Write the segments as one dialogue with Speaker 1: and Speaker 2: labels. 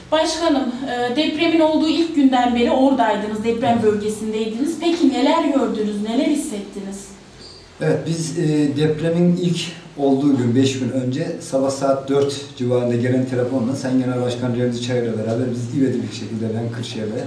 Speaker 1: Başkanım, depremin olduğu ilk günden beri oradaydınız, deprem bölgesindeydiniz. Peki neler gördünüz, neler hissettiniz?
Speaker 2: Evet, biz depremin ilk olduğu gün, 5 gün önce sabah saat 4 civarında gelen telefonla Sayın Genel Başkan Remzi Çayır'la beraber biz ivedi bir şekilde ben Kırşehir'de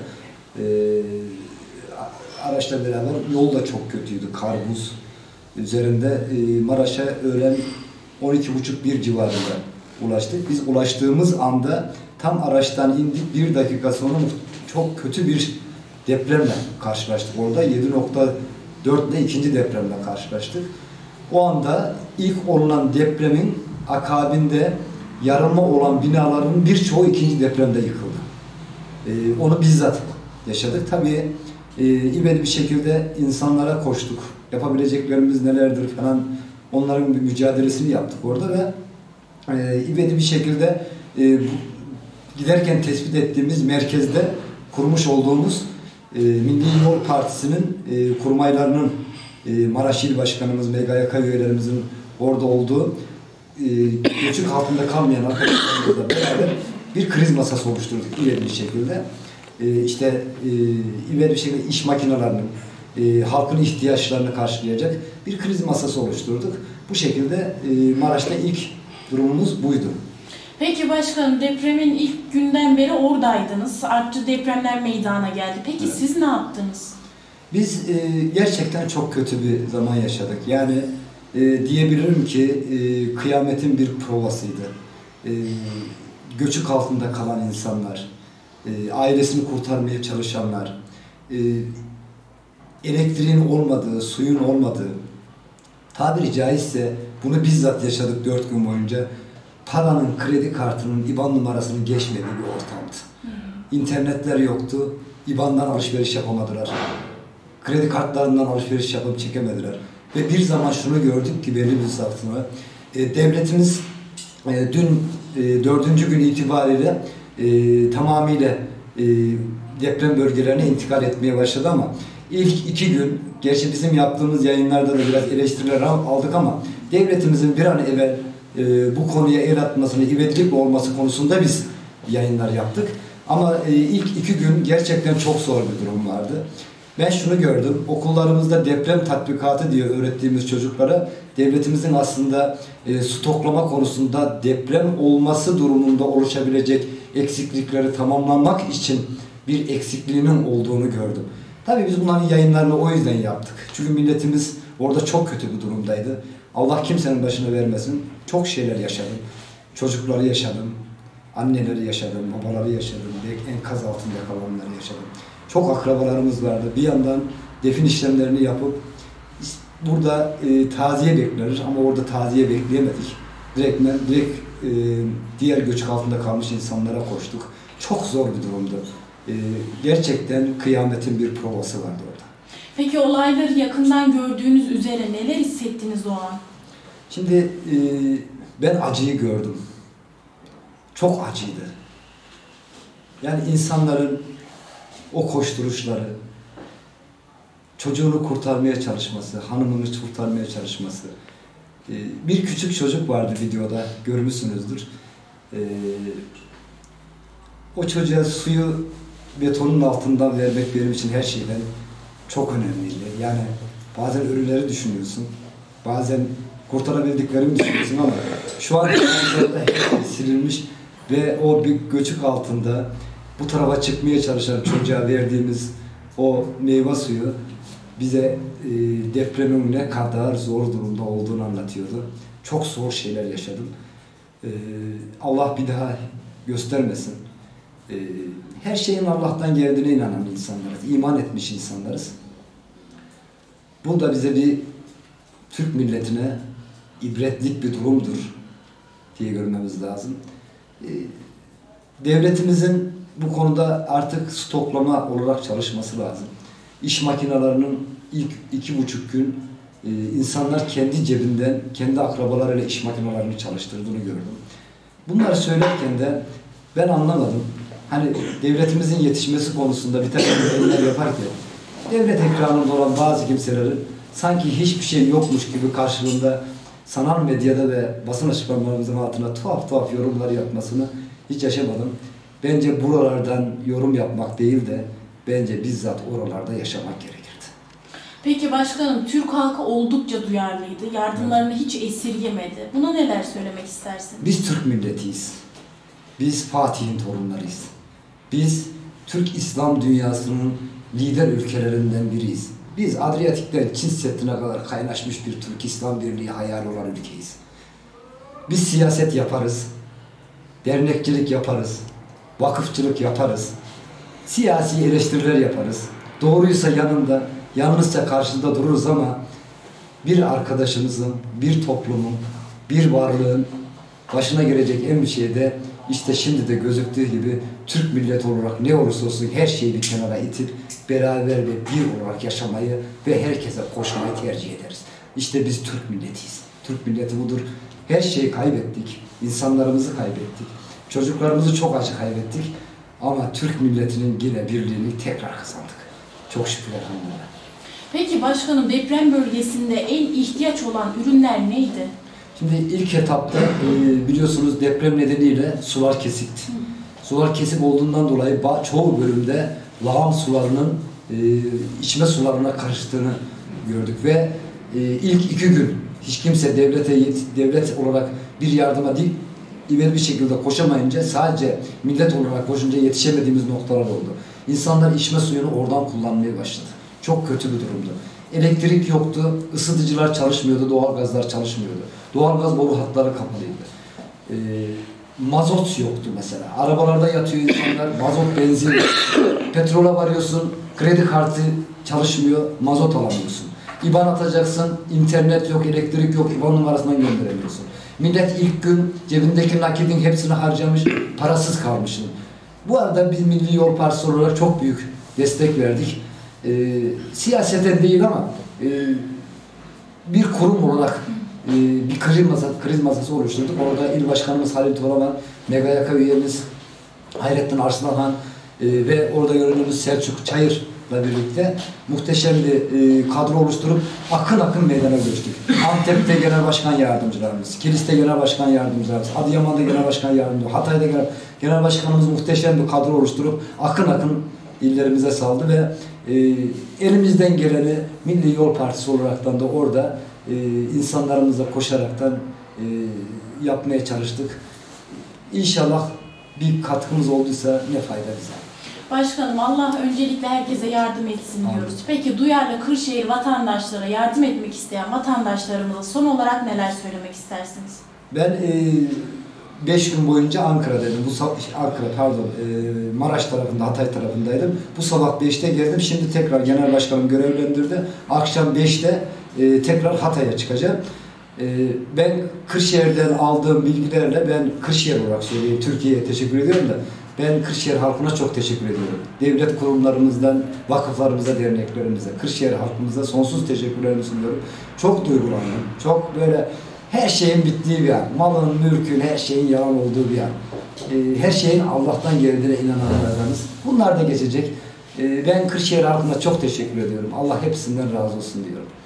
Speaker 2: araçla beraber, yol da çok kötüydü, kar buz üzerinde Maraş'a öğlen 12.30-1 civarında ulaştık. Biz ulaştığımız anda tam araçtan indik, 1 dakika sonra çok kötü bir depremle karşılaştık. Orada 7.4 ile ikinci depremle karşılaştık. O anda ilk olunan depremin akabinde yarılma olan binaların birçoğu ikinci depremde yıkıldı. Onu bizzat yaşadık. Tabii ivedi bir şekilde insanlara koştuk. Yapabileceklerimiz nelerdir falan, onların bir mücadelesini yaptık orada ve ivedi bir şekilde giderken tespit ettiğimiz merkezde kurmuş olduğumuz Milli Yol Partisi'nin kurmaylarının, Maraş İl Başkanımız, MGYK üyelerimizin orada olduğu göçük altında kalmayan arkadaşlarımızla beraber bir kriz masası oluşturduk ivedi bir şekilde. İşte ivedi bir şekilde iş makinelerinin, halkın ihtiyaçlarını karşılayacak bir kriz masası oluşturduk. Bu şekilde Maraş'ta ilk durumumuz buydu. Peki
Speaker 1: başkanım, depremin ilk günden beri oradaydınız. Artçı depremler meydana geldi. Peki evet, siz ne yaptınız?
Speaker 2: Biz gerçekten çok kötü bir zaman yaşadık. Yani diyebilirim ki kıyametin bir provasıydı. Göçük altında kalan insanlar, ailesini kurtarmaya çalışanlar, elektriğin olmadığı, suyun olmadığı, tabiri caizse bunu bizzat yaşadık 4 gün boyunca. Paranın, kredi kartının, IBAN numarasının geçmediği bir ortamdı. İnternetler yoktu, IBAN'dan alışveriş yapamadılar. Kredi kartlarından alışveriş yapıp çekemediler. Ve bir zaman şunu gördük ki belli bir saatine, devletimiz dün 4. gün itibariyle tamamıyla deprem bölgelerine intikal etmeye başladı ama ilk 2 gün, gerçi bizim yaptığımız yayınlarda da biraz eleştiriler aldık ama devletimizin bir an evvel bu konuya el atmasını, ivedilik olması konusunda biz yayınlar yaptık. Ama ilk 2 gün gerçekten çok zor bir durum vardı. Ben şunu gördüm, okullarımızda deprem tatbikatı diye öğrettiğimiz çocuklara devletimizin aslında stoklama konusunda deprem olması durumunda oluşabilecek eksiklikleri tamamlamak için bir eksikliğinin olduğunu gördüm. Tabii biz bunların yayınlarını o yüzden yaptık. Çünkü milletimiz orada çok kötü bir durumdaydı. Allah kimsenin başına vermesin. Çok şeyler yaşadım. Çocukları yaşadım. Anneleri yaşadım. Babaları yaşadım. Enkaz altında kalanları yaşadım. Çok akrabalarımız vardı. Bir yandan defin işlemlerini yapıp burada taziye beklenir ama orada taziye bekleyemedik. Direkt diğer göçük altında kalmış insanlara koştuk. Çok zor bir durumdu. Gerçekten kıyametin bir provası vardı orada.
Speaker 1: Peki olayları yakından gördüğünüz üzere neler hissettiniz o an?
Speaker 2: Şimdi ben acıyı gördüm. Çok acıydı. Yani insanların o koşturuşları, çocuğunu kurtarmaya çalışması, hanımını kurtarmaya çalışması. Bir küçük çocuk vardı videoda, görmüşsünüzdür. O çocuğa suyu betonun altından vermek benim için her şeyden çok önemliydi. Yani bazen ölüleri düşünüyorsun, bazen kurtarabildiklerimi düşünüyorsun ama şu an silinmiş ve o bir göçük altında bu tarafa çıkmaya çalışan çocuğa verdiğimiz o meyve suyu bize depremin ne kadar zor durumda olduğunu anlatıyordu. Çok zor şeyler yaşadım. Allah bir daha göstermesin. Her şeyin Allah'tan geldiğine inanan insanlarız, iman etmiş insanlarız. Bu da bize bir Türk milletine ibretlik bir durumdur diye görmemiz lazım. Devletimizin bu konuda artık stoklama olarak çalışması lazım. İş makinelerinin ilk 2,5 gün insanlar kendi cebinden, kendi akrabalarıyla iş makinelerini çalıştırdığını gördüm. Bunları söylerken de ben anlamadım. Hani devletimizin yetişmesi konusunda bir takım yayınlar yaparken devlet ekranında olan bazı kimselerin sanki hiçbir şey yokmuş gibi karşılığında sanal medyada ve basın açıklamalarımızın altına tuhaf yorumlar yapmasını hiç yaşamadım. Bence buralardan yorum yapmak değil de bence bizzat oralarda yaşamak gerekirdi.
Speaker 1: Peki başkanım, Türk halkı oldukça duyarlıydı. Yardımlarını hiç esirgemedi. Buna neler söylemek istersiniz?
Speaker 2: Biz Türk milletiyiz. Biz Fatih'in torunlarıyız. Biz Türk İslam dünyasının lider ülkelerinden biriyiz. Biz Adriyatik'ten Çin Seddi'ne kadar kaynaşmış bir Türk İslam Birliği hayali olan ülkeyiz. Biz siyaset yaparız, dernekçilik yaparız, vakıfçılık yaparız, siyasi eleştiriler yaparız. Doğruysa yanında, yanlışsa karşında dururuz ama bir arkadaşımızın, bir toplumun, bir varlığın başına gelecek en bir şeyde işte şimdi de gözüktüğü gibi Türk milleti olarak ne olursa olsun her şeyi bir kenara itip beraber ve bir olarak yaşamayı ve herkese koşmayı tercih ederiz. İşte biz Türk milletiyiz. Türk milleti budur. Her şeyi kaybettik. İnsanlarımızı kaybettik. Çocuklarımızı çok acı kaybettik. Ama Türk milletinin yine birliğini tekrar kazandık. Çok şükürler Allah'a.
Speaker 1: Peki başkanım, deprem bölgesinde en ihtiyaç olan ürünler neydi?
Speaker 2: Şimdi ilk etapta biliyorsunuz deprem nedeniyle sular kesikti. Sular kesik olduğundan dolayı çoğu bölümde lağım sularının içme sularına karıştığını gördük ve ilk 2 gün hiç kimse devlet olarak bir yardıma değil, ivedi bir şekilde koşamayınca sadece millet olarak koşunca yetişemediğimiz noktalar oldu. İnsanlar içme suyunu oradan kullanmaya başladı. Çok kötü bir durumdu. Elektrik yoktu, ısıtıcılar çalışmıyordu, doğalgazlar çalışmıyordu. Doğalgaz boru hatları kapalıydı. Mazot yoktu mesela. Arabalarda yatıyor insanlar, mazot, benzin. Petrola varıyorsun, kredi kartı çalışmıyor, mazot alamıyorsun. İban atacaksın, internet yok, elektrik yok, İban numarasından gönderemiyorsun. Millet ilk gün cebindeki nakidin hepsini harcamış, parasız kalmışsın. Bu arada biz Milli Yol Partisi olarak çok büyük destek verdik. Siyaseten değil ama bir kurum olarak bir kriz masası oluşturduk. Orada il başkanımız Halil Toraman, MGYK üyemiz Hayrettin Arslanhan ve orada yöneticimiz Selçuk Çayır'la birlikte muhteşem bir kadro oluşturup akın akın meydana göçtük. Antep'te genel başkan yardımcılarımız, Kilis'te genel başkan yardımcılarımız, Adıyaman'da genel başkan yardımcılarımız, Hatay'da genel başkanımız muhteşem bir kadro oluşturup akın akın illerimize saldı ve elimizden geleni Milli Yol Partisi olaraktan da orada insanlarımızla koşaraktan yapmaya çalıştık. İnşallah bir katkımız olduysa ne fayda bize.
Speaker 1: Başkanım, Allah öncelikle herkese yardım etsin diyoruz. Peki duyarlı Kırşehir vatandaşlara yardım etmek isteyen vatandaşlarımıza son olarak neler söylemek istersiniz?
Speaker 2: Ben 5 gün boyunca Ankara'daydım. Maraş tarafında, Hatay tarafındaydım. Bu sabah 5'te geldim. Şimdi tekrar Genel Başkanım görevlendirdi. Akşam 5'te tekrar Hatay'a çıkacağım. Ben Kırşehir'den aldığım bilgilerle, ben Kırşehir olarak söyleyeyim, Türkiye'ye teşekkür ediyorum da ben Kırşehir halkına çok teşekkür ediyorum. Devlet kurumlarımızdan, vakıflarımıza, derneklerimize, Kırşehir halkımıza sonsuz teşekkürlerimi sunuyorum. Çok duygulandım. Çok böyle her şeyin bittiği bir an. Malın, mülkün, her şeyin yalan olduğu bir an. Her şeyin Allah'tan geldiğine inananlardanız. Bunlar da geçecek. Ben Kırşehir halkına çok teşekkür ediyorum. Allah hepsinden razı olsun diyorum.